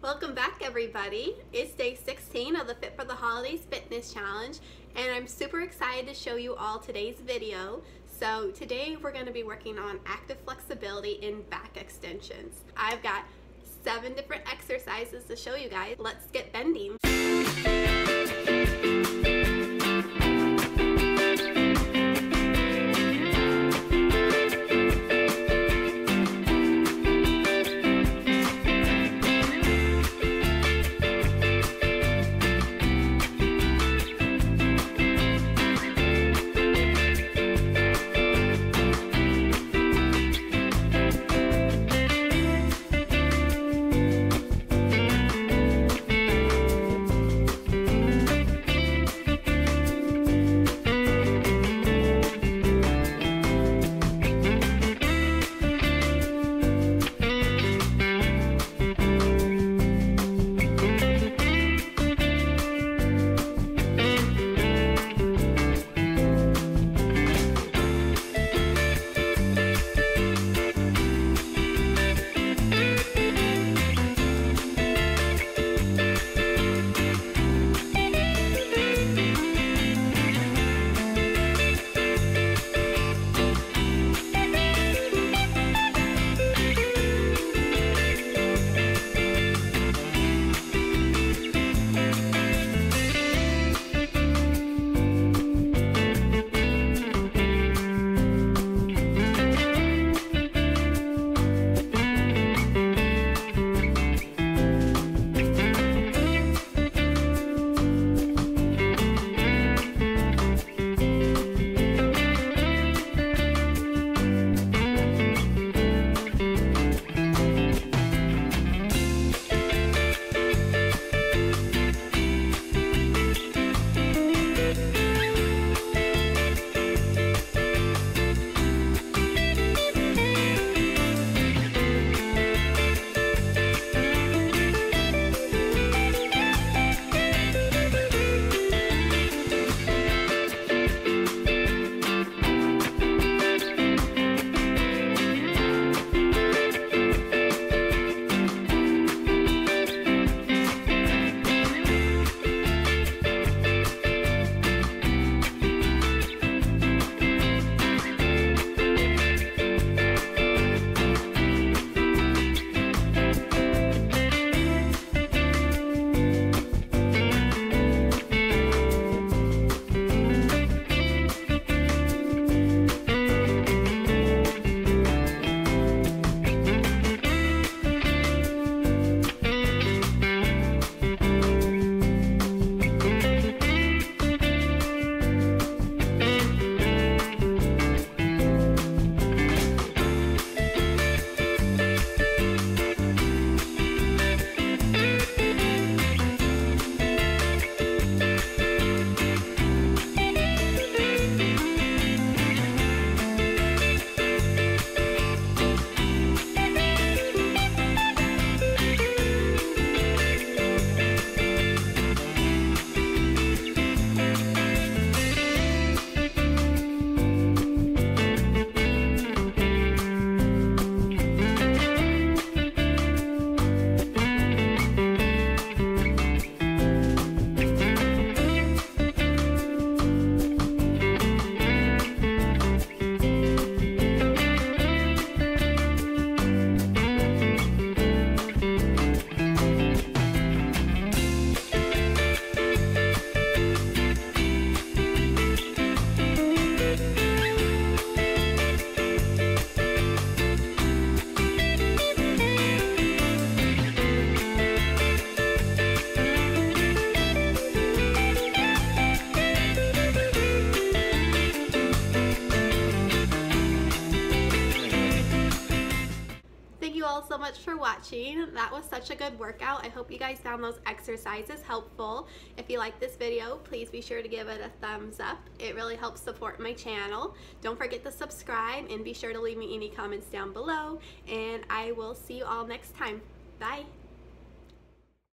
Welcome back, everybody. It's day 16 of the Fit for the Holidays Fitness Challenge, and I'm super excited to show you all today's video. So today we're going to be working on active flexibility in back extensions. I've got 7 different exercises to show you guys. Let's get bending. Thank you all so much for watching. That was such a good workout. I hope you guys found those exercises helpful. If you like this video, please be sure to give it a thumbs up. It really helps support my channel. Don't forget to subscribe and be sure to leave me any comments down below. And I will see you all next time. Bye.